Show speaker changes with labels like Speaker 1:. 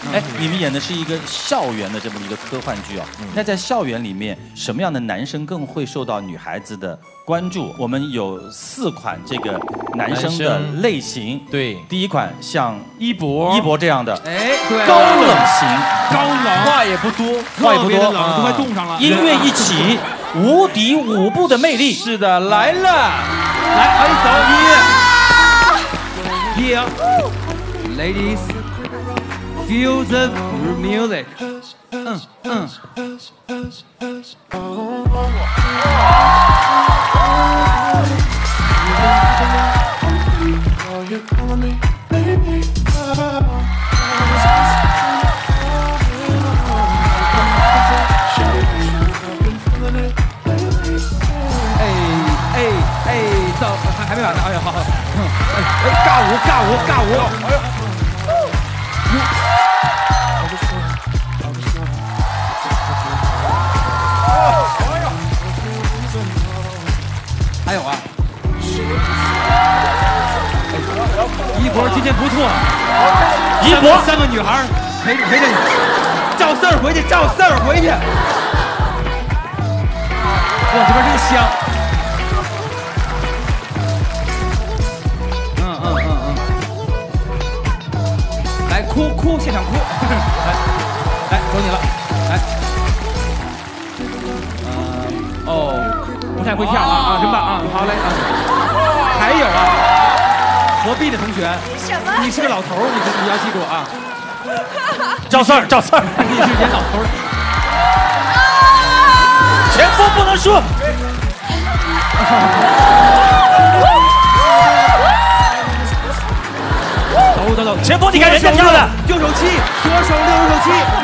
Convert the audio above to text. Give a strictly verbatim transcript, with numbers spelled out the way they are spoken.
Speaker 1: 哎，你们演的是一个校园的这么一个科幻剧啊。那在校园里面，什么样的男生更会受到女孩子的关注？我们有四款这个男生的类型。对，第一款像一博一博这样的，哎，对，高冷型，高冷，话也不多，话也不多，冷都快冻上了。音乐一起，无敌舞步的魅力。是的，来了，来，哎，走，音乐 ，Here，ladies。Feel the music. 嗯嗯。哎哎哎，到还还没完呢，哎呀，好好，哎哎，尬舞尬舞尬舞，哎呦。还有啊，一博今天不错，一博三个女孩陪陪着你，赵四儿回去，赵四儿回去。哇，这边真香。嗯嗯嗯嗯。来哭哭，现场哭。来来，走你了，来。嗯哦。不太会跳啊啊，真棒啊！好嘞啊，还有啊，何必的同学，什么？你是个老头儿，你你要记住啊。赵四儿，赵四儿，你是演老头儿。前锋不能输。走走走，前锋你看人家跳的，右手七，左手六，右手七。